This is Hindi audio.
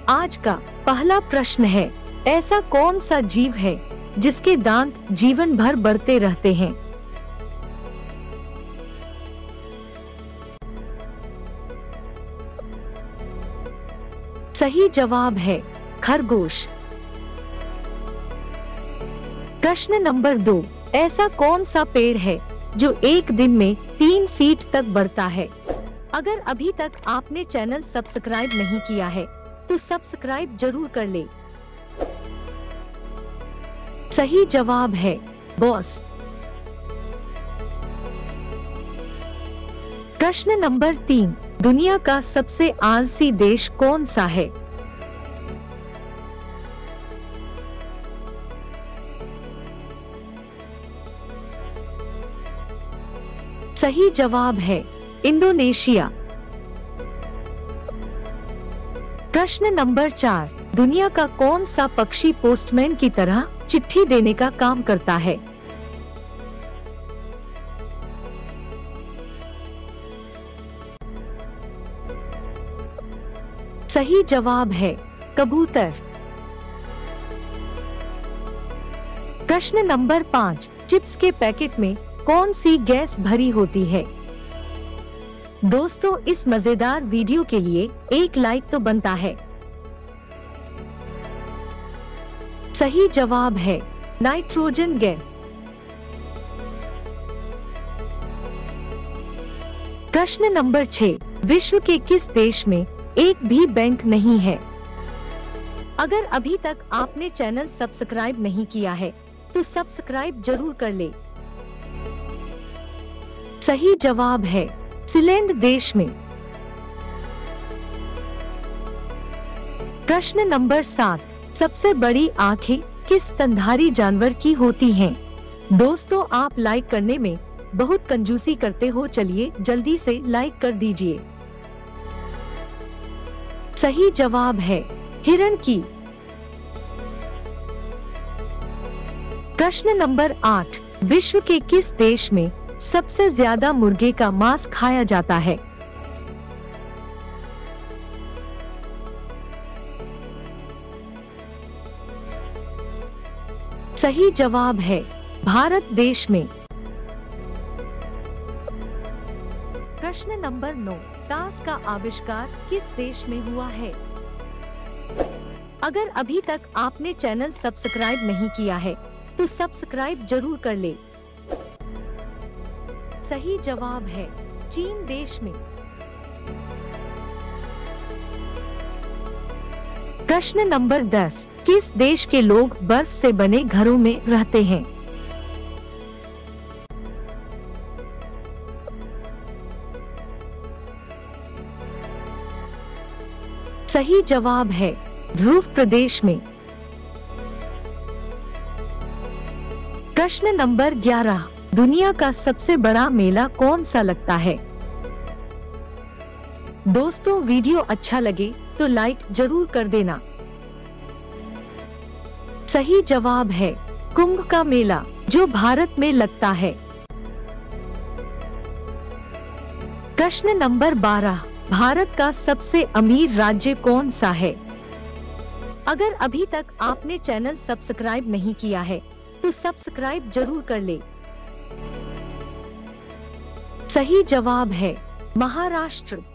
आज का पहला प्रश्न है, ऐसा कौन सा जीव है जिसके दांत जीवन भर बढ़ते रहते हैं? सही जवाब है खरगोश। प्रश्न नंबर 2, ऐसा कौन सा पेड़ है जो एक दिन में 3 फीट तक बढ़ता है? अगर अभी तक आपने चैनल सब्सक्राइब नहीं किया है तो सब्सक्राइब जरूर कर ले। सही जवाब है बॉस। प्रश्न नंबर 3, दुनिया का सबसे आलसी देश कौन सा है? सही जवाब है इंडोनेशिया। प्रश्न नंबर 4, दुनिया का कौन सा पक्षी पोस्टमैन की तरह चिट्ठी देने का काम करता है? सही जवाब है कबूतर। प्रश्न नंबर 5, चिप्स के पैकेट में कौन सी गैस भरी होती है? दोस्तों, इस मजेदार वीडियो के लिए एक लाइक तो बनता है। सही जवाब है नाइट्रोजन गैस। प्रश्न नंबर 6, विश्व के किस देश में एक भी बैंक नहीं है? अगर अभी तक आपने चैनल सब्सक्राइब नहीं किया है तो सब्सक्राइब जरूर कर ले। सही जवाब है स्विट्जरलैंड देश में। प्रश्न नंबर 7, सबसे बड़ी आंखें किस स्तनधारी जानवर की होती हैं? दोस्तों, आप लाइक करने में बहुत कंजूसी करते हो, चलिए जल्दी से लाइक कर दीजिए। सही जवाब है हिरण की। प्रश्न नंबर 8, विश्व के किस देश में सबसे ज्यादा मुर्गे का मांस खाया जाता है? सही जवाब है भारत देश में। प्रश्न नंबर 9, ताश का आविष्कार किस देश में हुआ है? अगर अभी तक आपने चैनल सब्सक्राइब नहीं किया है तो सब्सक्राइब जरूर कर ले। सही जवाब है चीन देश में। प्रश्न नंबर 10, किस देश के लोग बर्फ से बने घरों में रहते हैं? सही जवाब है ध्रुव प्रदेश में। प्रश्न नंबर 11, दुनिया का सबसे बड़ा मेला कौन सा लगता है? दोस्तों, वीडियो अच्छा लगे तो लाइक जरूर कर देना। सही जवाब है कुंभ का मेला, जो भारत में लगता है। प्रश्न नंबर 12, भारत का सबसे अमीर राज्य कौन सा है? अगर अभी तक आपने चैनल सब्सक्राइब नहीं किया है तो सब्सक्राइब जरूर कर ले। सही जवाब है महाराष्ट्र।